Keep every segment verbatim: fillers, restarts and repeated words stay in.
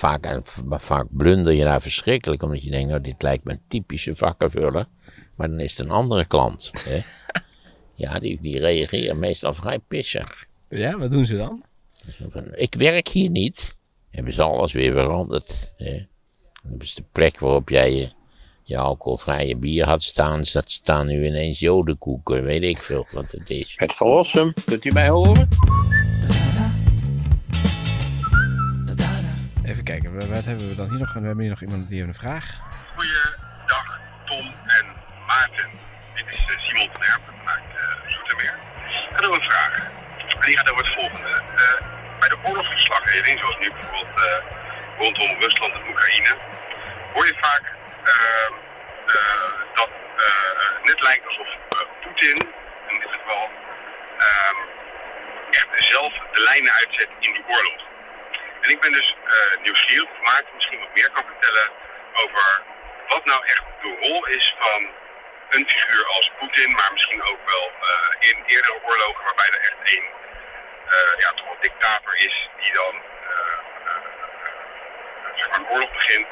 vaak, en vaak blunder je daar verschrikkelijk, omdat je denkt, nou dit lijkt me een typische vakkenvuller. Maar dan is het een andere klant. Hè? Ja, die, die reageren meestal vrij pissig. Ja, wat doen ze dan? Van, ik werk hier niet. Hebben ze alles weer veranderd. Hè? Dan hebben ze de plek waarop jij je, je alcoholvrije bier had staan. Dat staan nu ineens jodenkoeken. Weet ik veel wat het is. Het verlossen, kunt u mij horen? Even kijken, wat hebben we dan hier nog? We hebben hier nog iemand die heeft een vraag. Goeiedag, Tom en Maarten. Dit is uh, Simon van Erpen vanuit uh, Zoetermeer. Ik had ook een vraag. En die gaat over het volgende. Uh, bij de oorlogsverslaggeving, zoals nu bijvoorbeeld uh, rondom Rusland en Oekraïne, hoor je vaak uh, uh, dat uh, het net lijkt alsof uh, Poetin, in dit geval, uh, echt zelf de lijnen uitzet in die oorlog. En ik ben dus uh, nieuwsgierig of Maarten misschien wat meer kan vertellen over wat nou echt de rol is van een figuur als Poetin, maar misschien ook wel uh, in eerdere oorlogen waarbij er echt een, uh, ja, toch een dictator is die dan uh, uh, zeg maar een oorlog begint.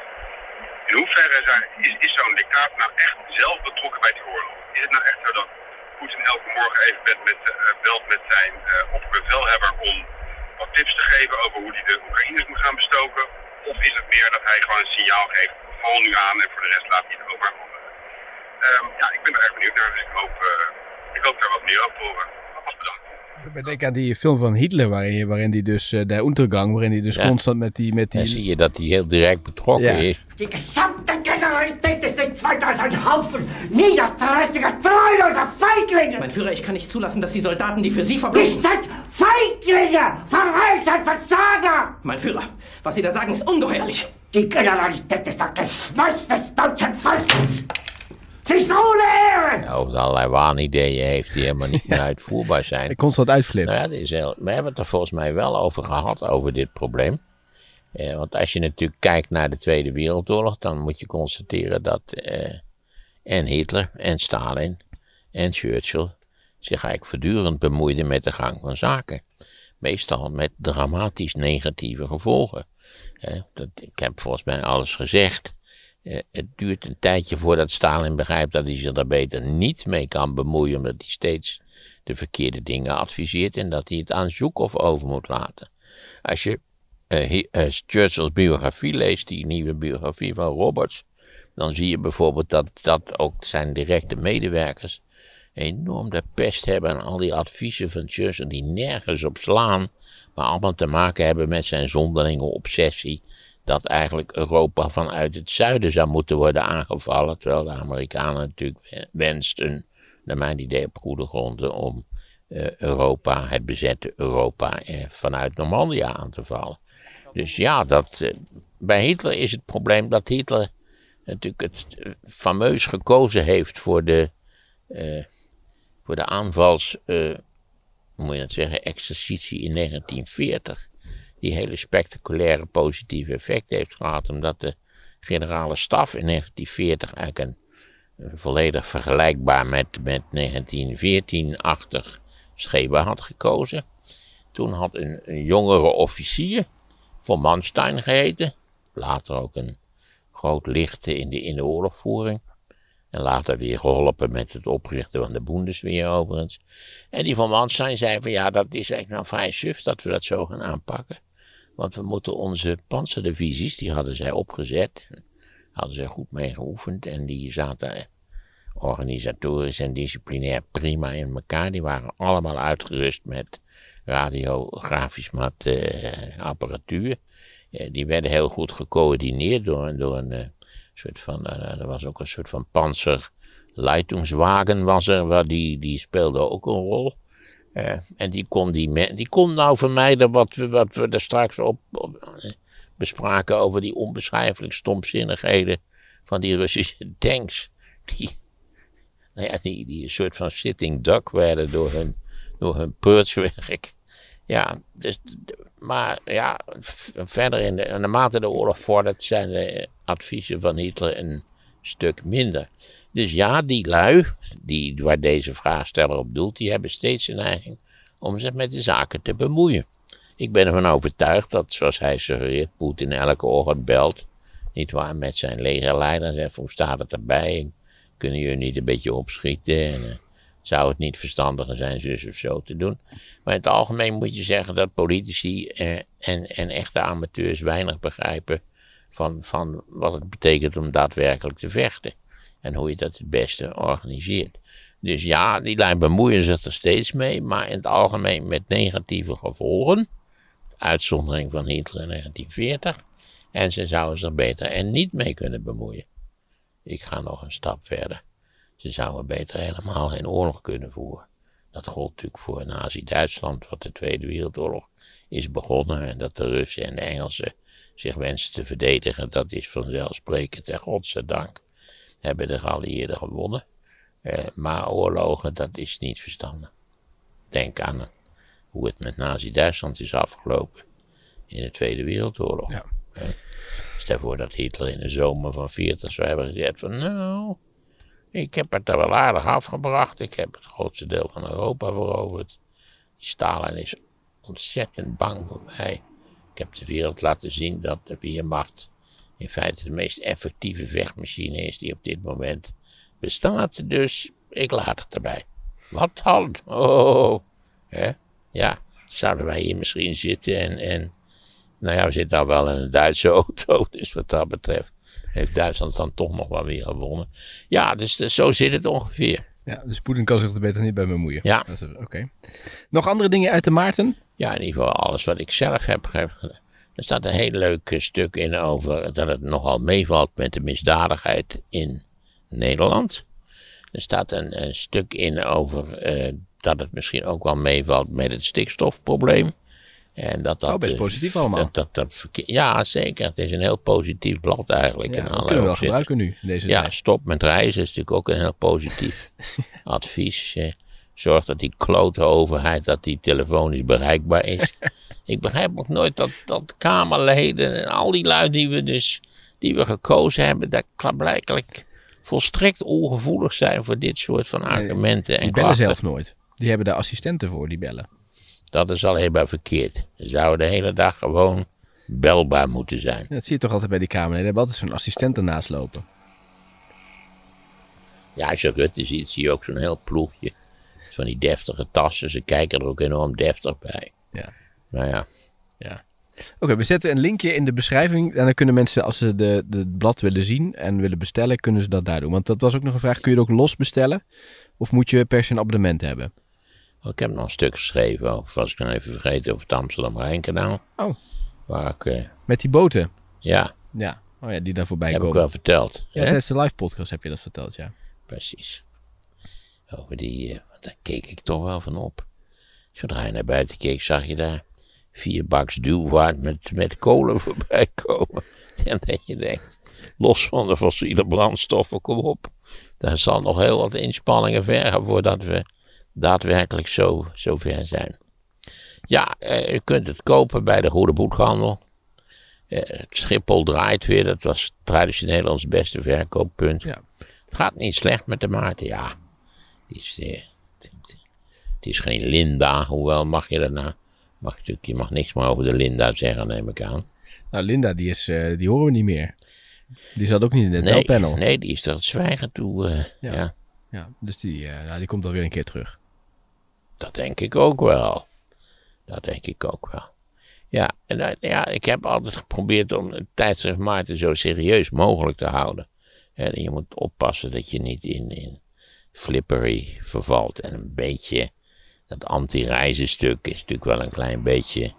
In hoeverre zijn, is, is zo'n dictator nou echt zelf betrokken bij die oorlog? Is het nou echt zo dat Poetin elke morgen even belt met, uh, belt met zijn uh, opperbevelhebber om wat tips te geven over hoe hij de Oekraïners moet gaan bestoken? Of is het meer dat hij gewoon een signaal geeft, val nu aan en voor de rest laat hij het over aan anderen? Um, ja, ik ben er echt benieuwd naar, dus ik hoop, uh, ik hoop daar wat meer over te horen. Alvast bedankt. Ik denk aan die film van Hitler, waarin, waarin die dus, uh, de Untergang, waarin hij dus ja. constant met die... Met die... Dan zie je dat hij heel direct betrokken ja. is. Die gesamte Generalität ist nichts weiter als ein Haufen niederträchtiger, treuloser Feiglinge! Mein Führer, ich kann nicht zulassen, dass die Soldaten, die für Sie verbringen... Nicht als Feiglinge! Verreiter, Versager! Mein Führer, was Sie da sagen, ist ungeheuerlich. Die Generalität ist das Geschmolz des deutschen Volkes! Ze is ohne Ehre! Ja, over allerlei waanideeën heeft die helemaal niet meer uitvoerbaar zijn. Ik constant uitflipt. Nou ja, dat is heel, we hebben het er volgens mij wel over gehad, over dit probleem. Eh, want als je natuurlijk kijkt naar de Tweede Wereldoorlog, dan moet je constateren dat eh, en Hitler en Stalin en Churchill zich eigenlijk voortdurend bemoeiden met de gang van zaken. Meestal met dramatisch negatieve gevolgen. Eh, dat, ik heb volgens mij alles gezegd. Uh, het duurt een tijdje voordat Stalin begrijpt dat hij zich daar beter niet mee kan bemoeien, omdat hij steeds de verkeerde dingen adviseert en dat hij het aan Zhukov over moet laten. Als je uh, uh, Churchill's biografie leest, die nieuwe biografie van Roberts, dan zie je bijvoorbeeld dat, dat ook zijn directe medewerkers enorm de pest hebben aan al die adviezen van Churchill die nergens op slaan, maar allemaal te maken hebben met zijn zonderlinge obsessie dat eigenlijk Europa vanuit het zuiden zou moeten worden aangevallen, terwijl de Amerikanen natuurlijk wensten, naar mijn idee op goede gronden, om uh, Europa, het bezette Europa, uh, vanuit Normandië aan te vallen. Dus ja, dat, uh, bij Hitler is het probleem dat Hitler natuurlijk het uh, fameus gekozen heeft voor de, uh, voor de aanvals, uh, hoe moet je dat zeggen, exercitie in negentien veertig. Die hele spectaculaire positieve effect heeft gehad, omdat de generale staf in negentien veertig eigenlijk een, een volledig vergelijkbaar met, met negentien veertien-achtig schema had gekozen. Toen had een, een jongere officier, von Manstein geheten, later ook een groot lichte in de, in de oorlogvoering, en later weer geholpen met het oprichten van de Bundeswehr overigens. En die von Manstein zei van ja, dat is eigenlijk nou vrij suf dat we dat zo gaan aanpakken. Want we moeten onze panzerdivisies, die hadden zij opgezet, hadden zij goed mee geoefend en die zaten organisatorisch en disciplinair prima in elkaar. Die waren allemaal uitgerust met radiografisch mat, uh, apparatuur. Uh, die werden heel goed gecoördineerd door, door een uh, soort van, uh, er was ook een soort van panzerleitungswagen was er, waar die, die speelde ook een rol. Uh, en die kon, die, die kon nou vermijden wat we, wat we er straks op, op uh, bespraken over die onbeschrijfelijk stomzinnigheden van die Russische tanks. Die, nou ja, die, die een soort van sitting duck werden door hun, door hun purtswerk. Ja, dus, maar ja, verder in de, naarmate de oorlog vordert zijn de adviezen van Hitler een stuk minder. Dus ja, die lui, die, waar deze vraagsteller op doelt, die hebben steeds een neiging om zich met de zaken te bemoeien. Ik ben ervan overtuigd dat, zoals hij suggereert, Poetin elke ochtend belt. Niet waar, met zijn legerleider. En zegt, hoe staat het erbij? Kunnen jullie niet een beetje opschieten? En, uh, zou het niet verstandiger zijn zus of zo te doen? Maar in het algemeen moet je zeggen dat politici uh, en, en echte amateurs weinig begrijpen van, van wat het betekent om daadwerkelijk te vechten. En hoe je dat het beste organiseert. Dus ja, die lijn bemoeien zich er steeds mee, maar in het algemeen met negatieve gevolgen. Uitzondering van Hitler in negentien veertig. En ze zouden zich beter er niet mee kunnen bemoeien. Ik ga nog een stap verder. Ze zouden beter helemaal geen oorlog kunnen voeren. Dat gold natuurlijk voor Nazi-Duitsland, wat de Tweede Wereldoorlog is begonnen. En dat de Russen en de Engelsen zich wensen te verdedigen, dat is vanzelfsprekend. En godzijdank hebben de geallieerden gewonnen. Uh, maar oorlogen, dat is niet verstandig. Denk aan hoe het met Nazi-Duitsland is afgelopen in de Tweede Wereldoorlog. Ja. Uh, stel voor dat Hitler in de zomer van veertig zou hebben gezegd van nou, ik heb het er wel aardig afgebracht. Ik heb het grootste deel van Europa veroverd. Die Stalin is ontzettend bang voor mij. Ik heb de wereld laten zien dat de Wehrmacht in feite de meest effectieve vechtmachine is die op dit moment bestaat. Dus ik laat het erbij. Wat dan? Oh, hè? Ja, zouden wij hier misschien zitten en, en nou ja, we zitten al wel in een Duitse auto, dus wat dat betreft heeft Duitsland dan toch nog wel weer gewonnen. Ja, dus, dus zo zit het ongeveer. Ja, dus Poetin kan zich er beter niet bij bemoeien. Ja. Oké. Okay. Nog andere dingen uit de Maarten? Ja, in ieder geval alles wat ik zelf heb gedaan. Er staat een heel leuk stuk in over dat het nogal meevalt met de misdadigheid in Nederland. Er staat een, een stuk in over uh, dat het misschien ook wel meevalt met het stikstofprobleem. En dat dat, oh, best positief allemaal. Dat, dat, dat verkeer, ja, zeker. Het is een heel positief blad eigenlijk. Ja, dat kunnen we wel gebruiken nu. In deze ja, tijd. Stop met reizen is natuurlijk ook een heel positief advies. Eh, zorg dat die klote overheid, dat die telefonisch bereikbaar is. Ik begrijp ook nooit dat, dat Kamerleden en al die lui die we dus die we gekozen hebben, dat blijkbaar volstrekt ongevoelig zijn voor dit soort van argumenten. Nee, die en bellen klachten. zelf nooit. Die hebben daar assistenten voor, die bellen. Dat is al helemaal verkeerd. Ze zouden de hele dag gewoon belbaar moeten zijn. Ja, dat zie je toch altijd bij die Kamerleden. Die hebben altijd zo'n assistent ernaast lopen. Ja, als je Rutte ziet, zie je ook zo'n heel ploegje. Van die deftige tassen. Ze kijken er ook enorm deftig bij. Ja. Nou ja. Ja. Oké, okay, we zetten een linkje in de beschrijving. En dan kunnen mensen, als ze de, de blad willen zien en willen bestellen, kunnen ze dat daar doen. Want dat was ook nog een vraag. Kun je het ook los bestellen? Of moet je per se een abonnement hebben? Ik heb nog een stuk geschreven over, was ik nou even vergeten, over het Amsterdam-Rijnkanaal. Oh. Waar ik, uh, Met die boten? Ja. Ja, oh ja, die daar voorbij heb komen. Heb ik wel verteld. Ja, tijdens de live podcast heb je dat verteld, ja. Precies. Over die, uh, daar keek ik toch wel van op. Zodra je naar buiten keek, zag je daar vier baks duwwaard met, met kolen voorbij komen. En dat je denkt, los van de fossiele brandstoffen, kom op. Daar zal nog heel wat inspanningen vergen voordat we daadwerkelijk zo, zo ver zijn. Ja, uh, u kunt het kopen bij de Goede Boekhandel. Uh, Schiphol draait weer, dat was traditioneel ons beste verkooppunt. Ja. Het gaat niet slecht met de Maarten, ja. Het is, uh, het, het is geen Linda, hoewel mag je daarna, mag je, je mag niks meer over de Linda zeggen, neem ik aan. Nou, Linda, die, is, uh, die horen we niet meer. Die zat ook niet in het nee, belpanel. Nee, die is er het zwijgen toe, uh, ja. ja. Ja, dus die, uh, nou, die komt alweer een keer terug. Dat denk ik ook wel. Dat denk ik ook wel. Ja, en uh, ja, ik heb altijd geprobeerd om het tijdschrift Maarten zo serieus mogelijk te houden. En je moet oppassen dat je niet in, in flippery vervalt. En een beetje, dat anti-reizenstuk is natuurlijk wel een klein beetje,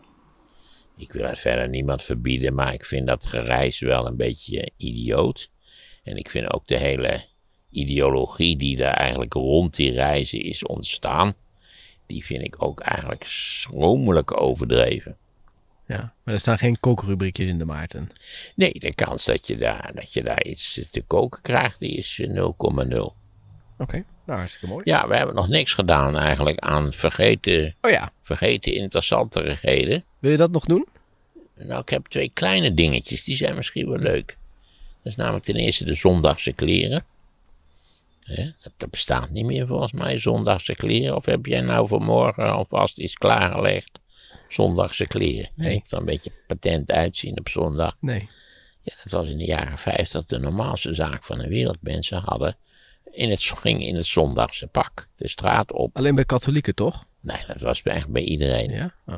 ik wil het verder niemand verbieden, maar ik vind dat gereis wel een beetje idioot. En ik vind ook de hele ideologie die daar eigenlijk rond die reizen is ontstaan, die vind ik ook eigenlijk schromelijk overdreven. Ja, maar er staan geen kookrubriekjes in de Maarten. Nee, de kans dat je daar, dat je daar iets te koken krijgt, die is nul komma nul. Oké, okay, nou hartstikke mooi. Ja, we hebben nog niks gedaan eigenlijk aan vergeten, oh ja. vergeten interessanterigheden. Wil je dat nog doen? Nou, ik heb twee kleine dingetjes, die zijn misschien wel leuk. Dat is namelijk ten eerste de zondagse kleren. He, dat bestaat niet meer volgens mij, zondagse kleren. Of heb jij nou vanmorgen alvast iets klaargelegd zondagse kleren. Nee. Nee. Er een beetje patent uitzien op zondag. Nee. Ja, dat was in de jaren vijftig de normaalste zaak van de wereld. Mensen hadden in het, gingen in het zondagse pak de straat op. Alleen bij katholieken, toch? Nee, dat was eigenlijk bij iedereen. Ja. Oh.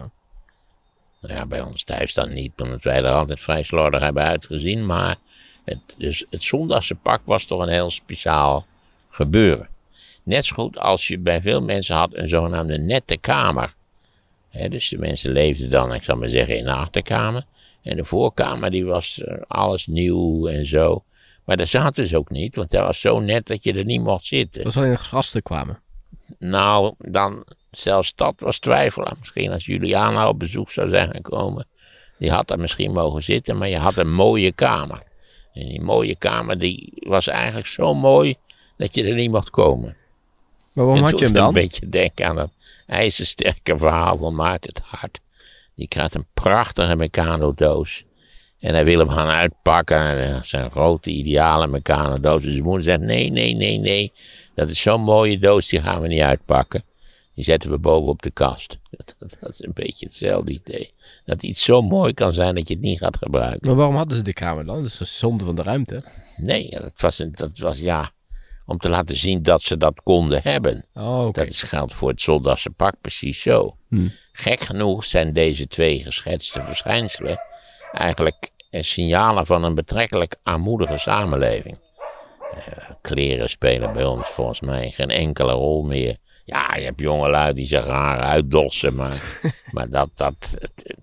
Nou ja, bij ons thuis dan niet, omdat wij er altijd vrij slordig hebben uitgezien. Maar het, dus het zondagse pak was toch een heel speciaal gebeuren. Net zo goed als je bij veel mensen had een zogenaamde nette kamer. He, dus de mensen leefden dan, ik zal maar zeggen, in de achterkamer. En de voorkamer die was uh, alles nieuw en zo. Maar daar zaten ze ook niet, want dat was zo net dat je er niet mocht zitten. Dat was alleen als gasten kwamen. Nou, dan, zelfs dat was twijfel. Misschien als Juliana op bezoek zou zijn gekomen. Die had daar misschien mogen zitten, maar je had een mooie kamer. En die mooie kamer die was eigenlijk zo mooi dat je er niet mocht komen. Maar waarom en had je hem toen dan? een beetje denken aan dat ijzersterke verhaal van Maarten het Hart. Die krijgt een prachtige Meccano-doos. En hij wil hem gaan uitpakken. Zijn grote ideale Meccano-doos. Dus zijn moeder zegt, nee, nee, nee, nee. Dat is zo'n mooie doos, die gaan we niet uitpakken. Die zetten we boven op de kast. Dat, dat, dat is een beetje hetzelfde idee. Dat iets zo mooi kan zijn dat je het niet gaat gebruiken. Maar waarom hadden ze de kamer dan? Dat is een zonde van de ruimte. Nee, dat was, een, dat was ja... om te laten zien dat ze dat konden hebben. Oh, oké. Dat is, geldt voor het zondagse pak precies zo. Hm. Gek genoeg zijn deze twee geschetste verschijnselen eigenlijk signalen van een betrekkelijk armoedige samenleving. Uh, kleren spelen bij ons volgens mij geen enkele rol meer. Ja, je hebt jongelui die zich raar uitdossen, maar, maar dat, dat, het,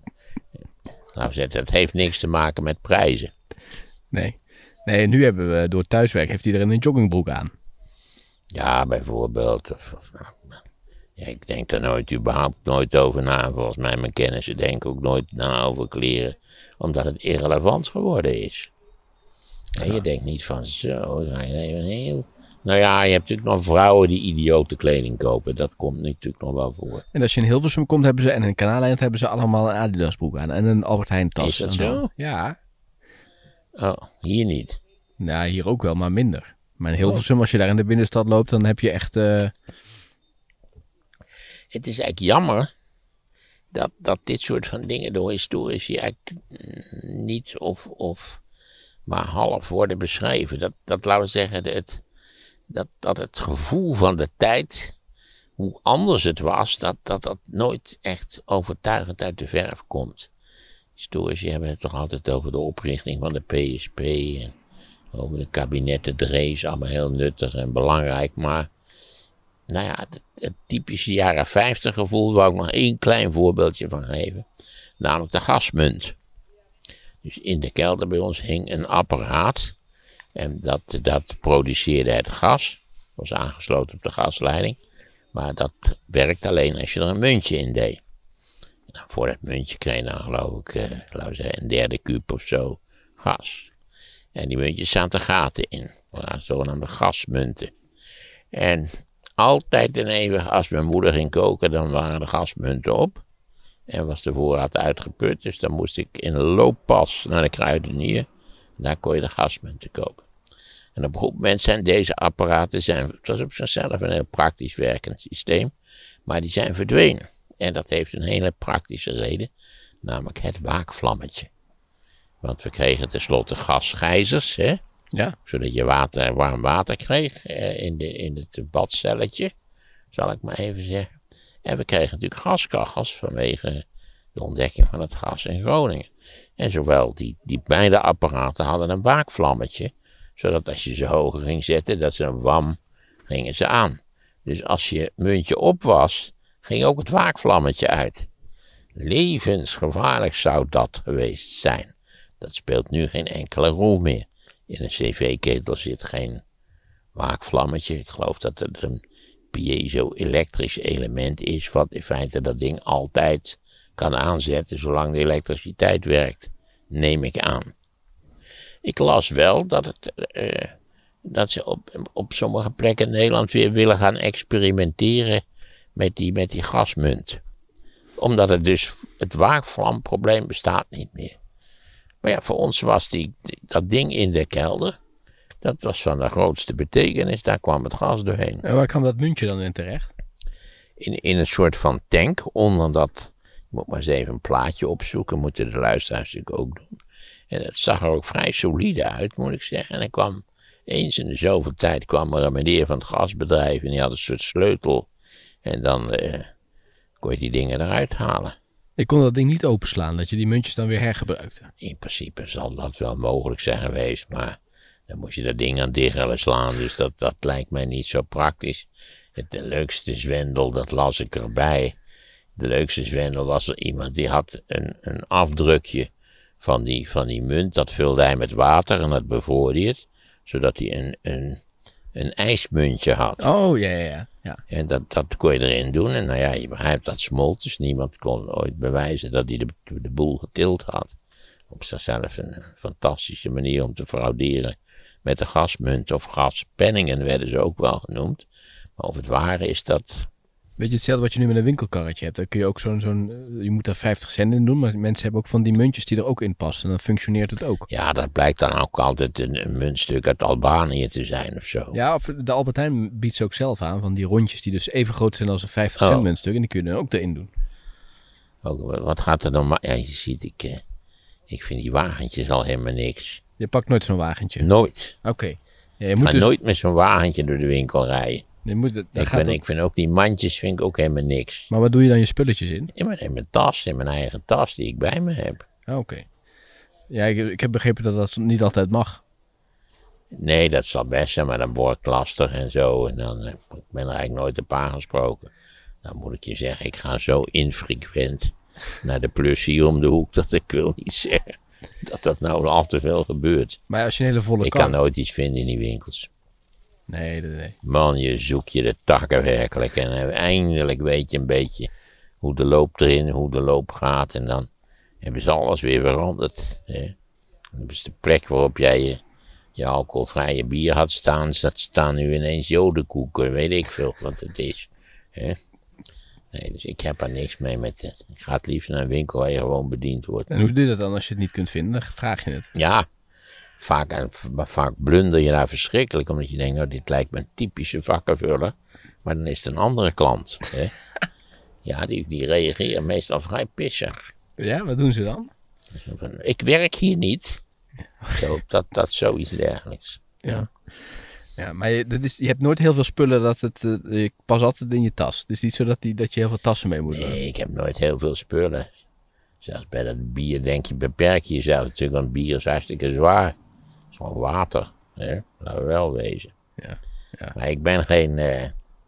nou, het heeft niks te maken met prijzen. Nee. Nee, nu hebben we door thuiswerk, heeft iedereen een joggingbroek aan. Ja, bijvoorbeeld. Of, of, nou, ja, ik denk daar nooit überhaupt nooit over na. Volgens mij, mijn kennissen denken ook nooit na over kleren. Omdat het irrelevant geworden is. Ja, ja. Je denkt niet van zo, ga je even heel... Nou ja, je hebt natuurlijk nog vrouwen die idiote kleding kopen. Dat komt natuurlijk nog wel voor. En als je in Hilversum komt hebben ze, en in Kanaaleiland hebben ze allemaal een Adidas broek aan. En een Albert Heijn tas. Is dat zo? Ja. Oh, hier niet. Nou, hier ook wel, maar minder. Maar in Hilversum, als je daar in de binnenstad loopt, dan heb je echt... Uh... Het is eigenlijk jammer dat, dat dit soort van dingen door historici eigenlijk niet of, of maar half worden beschreven. Dat, dat laten we zeggen, het, dat, dat het gevoel van de tijd, hoe anders het was, dat dat, dat nooit echt overtuigend uit de verf komt. Historici hebben het toch altijd over de oprichting van de P S P en over de kabinetten Drees, allemaal heel nuttig en belangrijk, maar nou ja, het, het typische jaren vijftig gevoel, waar ik nog één klein voorbeeldje van geven, namelijk de gasmunt. Dus in de kelder bij ons hing een apparaat en dat, dat produceerde het gas, was aangesloten op de gasleiding, maar dat werkte alleen als je er een muntje in deed. Nou, voor dat muntje kreeg je dan geloof ik, uh, laten we zeggen, een derde kuub of zo gas. En die muntjes zaten gaten in, zogenaamde gasmunten. En altijd en eeuwig als mijn moeder ging koken, dan waren de gasmunten op. En was de voorraad uitgeput, dus dan moest ik in een looppas naar de kruidenier. Daar kon je de gasmunten kopen. En op een goed moment zijn deze apparaten, zijn, het was op zichzelf een heel praktisch werkend systeem, maar die zijn verdwenen. En dat heeft een hele praktische reden, namelijk het waakvlammetje. Want we kregen tenslotte gasgijzers, hè? Ja. Zodat je water, warm water kreeg eh, in, de, in het badcelletje, zal ik maar even zeggen. En we kregen natuurlijk gaskachels vanwege de ontdekking van het gas in Groningen. En zowel die, die beide apparaten hadden een waakvlammetje, zodat als je ze hoger ging zetten, dat ze een wam gingen ze aan. Dus als je muntje op was, ging ook het waakvlammetje uit. Levensgevaarlijk zou dat geweest zijn. Dat speelt nu geen enkele rol meer. In een cv-ketel zit geen waakvlammetje. Ik geloof dat het een piezo-elektrisch element is, wat in feite dat ding altijd kan aanzetten zolang de elektriciteit werkt. Neem ik aan. Ik las wel dat, het, uh, dat ze op, op sommige plekken in Nederland weer willen gaan experimenteren met die, met die gasmunt. Omdat het dus, het waakvlamprobleem bestaat niet meer. Maar ja, voor ons was die, die, dat ding in de kelder, dat was van de grootste betekenis, daar kwam het gas doorheen. En waar kwam dat muntje dan in terecht? In, in een soort van tank, onder dat moet maar eens even een plaatje opzoeken, moeten de luisteraars natuurlijk ook doen. En dat zag er ook vrij solide uit, moet ik zeggen. En er kwam eens in de zoveel tijd kwam er een meneer van het gasbedrijf en die had een soort sleutel. En dan uh, kon je die dingen eruit halen. Je kon dat ding niet openslaan, dat je die muntjes dan weer hergebruikte. In principe zal dat wel mogelijk zijn geweest, maar dan moest je dat ding aan diggelen slaan. Dus dat, dat lijkt mij niet zo praktisch. Het de leukste zwendel, dat las ik erbij. De leukste zwendel was er iemand die had een, een afdrukje van die, van die munt. Dat vulde hij met water en dat bevroor hij het. Zodat hij een, een, een ijsmuntje had. Oh, ja, ja, ja. ja. En dat, dat kon je erin doen. En nou ja, je begrijpt, dat smolt. Dus niemand kon ooit bewijzen dat hij de, de boel getild had. Op zichzelf een fantastische manier om te frauderen. Met de gasmunt of gaspenningen werden ze ook wel genoemd. Maar of het waar is, dat... Weet je, hetzelfde wat je nu met een winkelkarretje hebt. Dan kun je ook zo'n, zo'n je moet daar vijftig cent in doen. Maar mensen hebben ook van die muntjes die er ook in passen. En dan functioneert het ook. Ja, dat blijkt dan ook altijd een, een muntstuk uit Albanië te zijn of zo. Ja, of de Albert Heijn biedt ze ook zelf aan. Van die rondjes die dus even groot zijn als een vijftig cent Oh. muntstuk. En die kun je dan ook erin doen. Ook, wat gaat er dan maar... Ja, je ziet, ik, eh, ik vind die wagentjes al helemaal niks. Je pakt nooit zo'n wagentje. Nooit. Oké. Okay. Ja, je Ik moet ga dus, nooit met zo'n wagentje door de winkel rijden. je moet, dat Ik, gaat ben, ook- ik vind ook die mandjes vind ik ook helemaal niks. Maar wat doe je dan je spulletjes in? In mijn, in mijn tas, in mijn eigen tas die ik bij me heb. Ah, Oké. Okay. Ja, ik, ik heb begrepen dat dat niet altijd mag. Nee, dat zal best zijn, maar dan wordt het lastig en zo. En dan eh, ik ben er eigenlijk nooit op aangesproken. Dan moet ik je zeggen, ik ga zo infrequent naar de plus hier om de hoek, dat ik wil niet zeggen dat dat nou al te veel gebeurt. Maar als je een hele volle Ik kar... kan nooit iets vinden in die winkels. Nee, nee, nee. Man, je zoekt je de takken werkelijk. En eh, eindelijk weet je een beetje hoe de loop erin, hoe de loop gaat. En dan hebben ze alles weer veranderd. Hè. Dan hebben ze de plek waarop jij je, je alcoholvrije bier had staan. Dat staan nu ineens jodenkoeken, weet ik veel wat het is. Hè. Nee, dus ik heb er niks mee met het. Ik ga het liefst naar een winkel waar je gewoon bediend wordt. En hoe doe je dat dan als je het niet kunt vinden? Dan vraag je het. Ja, vaak, eh, maar vaak blunder je daar verschrikkelijk, omdat je denkt, nou, dit lijkt me een typische vakkenvuller. Maar dan is het een andere klant. Hè? Ja, die, die reageren meestal vrij pissig. Ja, wat doen ze dan? Zo van, ik werk hier niet. Zo, dat, dat zoiets dergelijks. Ja. Ja, maar je, dat is, je hebt nooit heel veel spullen dat het... Uh, je pas altijd in je tas. Het is niet zo dat, die, dat je heel veel tassen mee moet doen. Nee, ik heb nooit heel veel spullen. Zelfs bij dat bier denk je, beperk je jezelf natuurlijk, want bier is hartstikke zwaar. Het is gewoon water, hè? Laten we wel wezen. Ja, ja. Maar ik ben geen... Uh,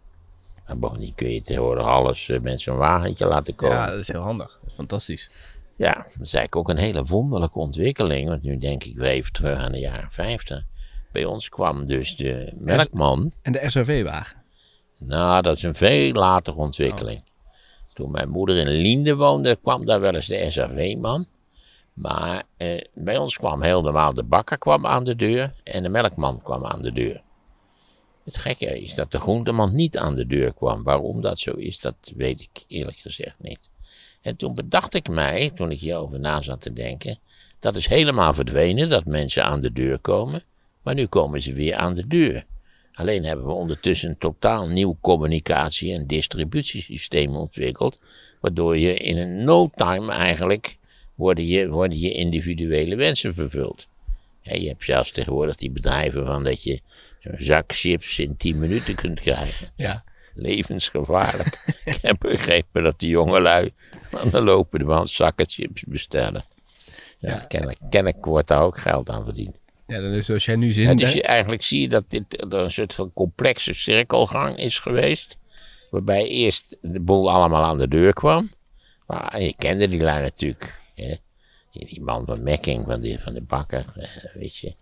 maar bovendien kun je tegenwoordig alles uh, met zo'n wagentje laten komen. Ja, Ja. dat is heel handig. Dat is fantastisch. dat is eigenlijk ook een hele wonderlijke ontwikkeling. Want nu denk ik weer even terug aan de jaren vijftig. Bij ons kwam dus de melkman. En de S R V-wagen. Nou, dat is een veel latere ontwikkeling. Toen mijn moeder in Liende woonde, kwam daar wel eens de S R V-man. Maar eh, bij ons kwam heel normaal de bakker kwam aan de deur en de melkman kwam aan de deur. Het gekke is dat de groenteman niet aan de deur kwam. Waarom dat zo is, dat weet ik eerlijk gezegd niet. En toen bedacht ik mij, toen ik hierover na zat te denken, dat is helemaal verdwenen, dat mensen aan de deur komen. Maar nu komen ze weer aan de deur. Alleen hebben we ondertussen een totaal nieuw communicatie- en distributiesysteem ontwikkeld, waardoor je in een no time eigenlijk worden je, worden je individuele wensen vervuld. Ja, je hebt zelfs tegenwoordig die bedrijven van dat je zo'n zak chips in tien minuten kunt krijgen. Ja. Levensgevaarlijk. Ik heb begrepen dat die jongelui aan de lopende band zakken chips bestellen. Ja, Ja. Kennelijk, kennelijk wordt daar ook geld aan verdiend. Ja, dan is zoals jij nu zin Ja, dus hebt. je, eigenlijk zie je dat dit er een soort van complexe cirkelgang is geweest. Waarbij eerst de boel allemaal aan de deur kwam. Maar je kende die lui natuurlijk. Hè? Die man van Mekking, van de, van de bakker, eh, weet je.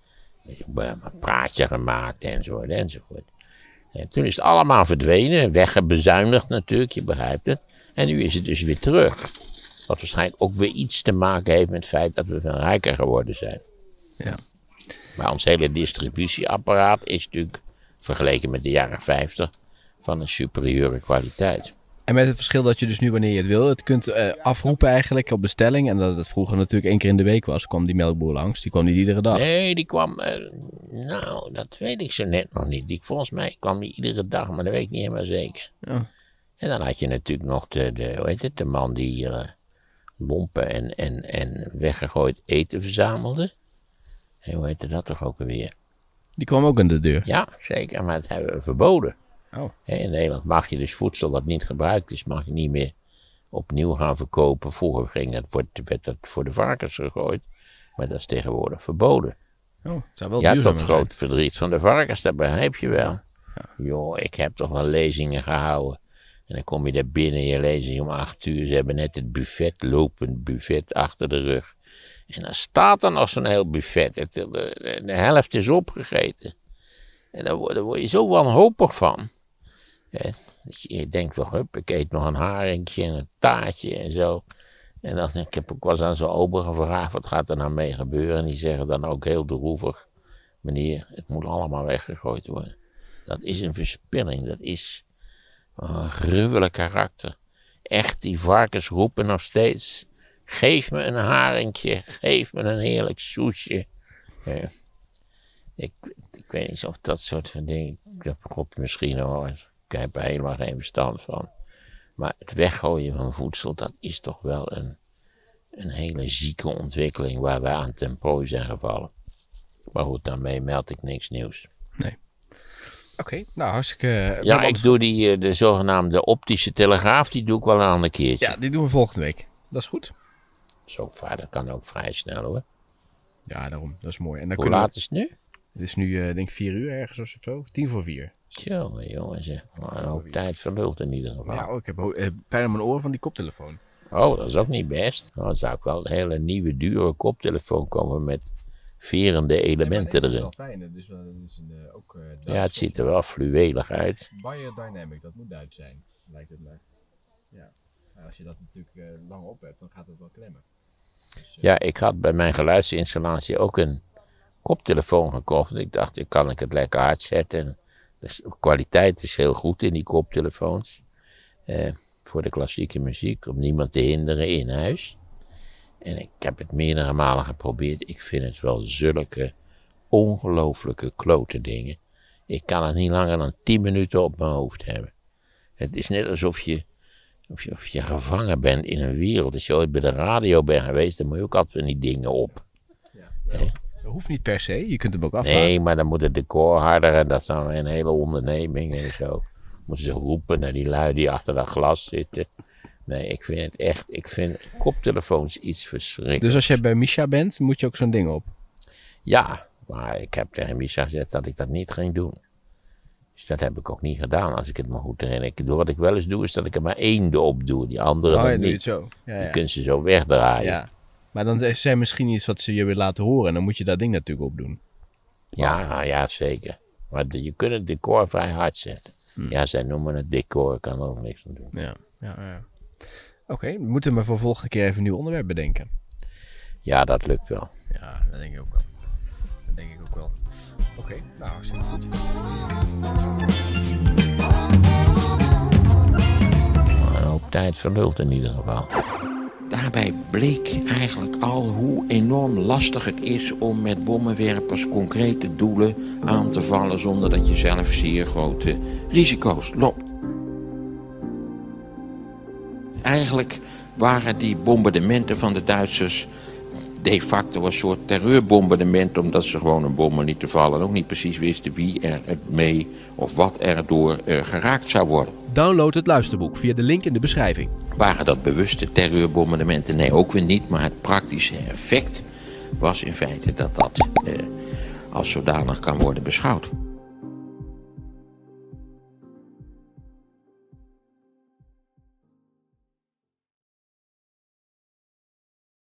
Een praatje gemaakt enzovoort enzovoort. En toen is het allemaal verdwenen, weggebezuinigd natuurlijk, je begrijpt het. En nu is het dus weer terug. Wat waarschijnlijk ook weer iets te maken heeft met het feit dat we veel rijker geworden zijn. Ja. Maar ons hele distributieapparaat is natuurlijk, vergeleken met de jaren vijftig, van een superieure kwaliteit. En met het verschil dat je dus nu wanneer je het wil, het kunt uh, afroepen eigenlijk op bestelling. En dat het vroeger natuurlijk één keer in de week was, kwam die melkboer langs. Die kwam niet iedere dag. Nee, die kwam, uh, nou, dat weet ik zo net nog niet. Die, volgens mij kwam die iedere dag, maar dat weet ik niet helemaal zeker. Ja. En dan had je natuurlijk nog de, de hoe heet het, de man die hier uh, lompen en, en, en weggegooid eten verzamelde. En hoe heette dat toch ook alweer? Die kwam ook aan de deur. Ja, zeker, maar dat hebben we verboden. Oh. In Nederland mag je dus voedsel dat niet gebruikt is, mag je niet meer opnieuw gaan verkopen. Vroeger ging dat, werd dat voor de varkens gegooid, maar dat is tegenwoordig verboden. Oh, het zou wel Ja, duurzaam tot zijn. groot verdriet van de varkens, dat begrijp je wel. Ja. Joh, ik heb toch wel lezingen gehouden. En dan kom je daar binnen, je lezing om acht uur. Ze hebben net het buffet, lopend buffet achter de rug. En dan staat er nog zo'n heel buffet. Het, de, de, de helft is opgegeten. En daar word, daar word je zo wanhopig van. Ja, je denkt toch, hup, ik eet nog een haringje en een taartje en zo. En dan, ik heb ook wel eens aan zo'n ober gevraagd, wat gaat er nou mee gebeuren? En die zeggen dan ook heel droevig, meneer, het moet allemaal weggegooid worden. Dat is een verspilling, dat is een gruwelijk karakter. Echt, die varkens roepen nog steeds, geef me een haringje, geef me een heerlijk soesje. Ja. Ik, ik weet niet of dat soort van dingen, dat God misschien wel eens. Ik heb er helemaal geen verstand van. Maar het weggooien van voedsel, dat is toch wel een, een hele zieke ontwikkeling waar we aan ten prooi zijn gevallen. Maar goed, daarmee meld ik niks nieuws. Nee. Oké, okay, nou hartstikke... Ja, ik doe die, de zogenaamde optische telegraaf, die doe ik wel een ander keertje. Ja, die doen we volgende week. Dat is goed. Zo vaar, dat kan ook vrij snel hoor. Ja, daarom. Dat is mooi. En dan Hoe kunnen laat we... is het nu? Het is nu, uh, denk ik, vier uur ergens of zo. Tien voor vier. Tjonge jongens, een hoop tijd verlult in ieder geval. Ja, oh, ik heb uh, pijn aan mijn oren van die koptelefoon. Oh, dat is ook niet best. Nou, dan zou ik wel een hele nieuwe, dure koptelefoon komen met verende elementen nee, erin. Dat is wel fijn. Het is, wel, het is een, uh, ook, uh, ja, het ziet er wel fluwelig uit. Bayer Dynamic, dat moet Duits zijn, lijkt het maar. Ja. Nou, als je dat natuurlijk uh, lang op hebt, dan gaat het wel klemmen. Dus, uh... Ja, ik had bij mijn geluidsinstallatie ook een koptelefoon gekocht. Ik dacht, ik kan ik het lekker hard zetten. Dus de kwaliteit is heel goed in die koptelefoons. Uh, voor de klassieke muziek, om niemand te hinderen in huis. En ik heb het meerdere malen geprobeerd. Ik vind het wel zulke ongelooflijke klote dingen. Ik kan het niet langer dan tien minuten op mijn hoofd hebben. Het is net alsof je, of je, of je gevangen bent in een wereld. Als je ooit bij de radio bent geweest, dan moet je ook altijd van die dingen op. Ja, wel. Dat hoeft niet per se, je kunt hem ook aflaten. Nee, maar dan moet het decor harder en dat is dan een hele onderneming en zo. Moeten ze roepen naar die lui die achter dat glas zitten. Nee, ik vind het echt, ik vind koptelefoons iets verschrikkelijks. Dus als je bij Misha bent, moet je ook zo'n ding op? Ja, maar ik heb tegen Misha gezegd dat ik dat niet ging doen. Dus dat heb ik ook niet gedaan, als ik het me goed herinner. Ik, wat ik wel eens doe, is dat ik er maar één op doe, die andere oh, dan ja, doe je niet. het zo. Ja, ja. Je kunt ze zo wegdraaien. Ja. Maar dan is er misschien iets wat ze je willen laten horen en dan moet je dat ding natuurlijk opdoen. Ja, ja, zeker. Maar de, je kunt het decor vrij hard zetten. Hm. Ja, zij noemen het decor, ik kan er ook niks aan doen. Ja, ja, ja. Oké, okay, we moeten maar voor de volgende keer even een nieuw onderwerp bedenken. Ja, dat lukt wel. Ja, dat denk ik ook wel. Dat denk ik ook wel. Oké, okay, nou, hartstikke goed. Een hoop tijd verlult in ieder geval. Daarbij bleek eigenlijk al hoe enorm lastig het is om met bommenwerpers concrete doelen aan te vallen zonder dat je zelf zeer grote risico's loopt. Eigenlijk waren die bombardementen van de Duitsers de facto een soort terreurbombardement, omdat ze gewoon een bommen lieten vallen en ook niet precies wisten wie er mee of wat er door uh, geraakt zou worden. Download het luisterboek via de link in de beschrijving. Waren dat bewuste terreurbombardementen? Nee, ook weer niet, maar het praktische effect was in feite dat dat uh, als zodanig kan worden beschouwd.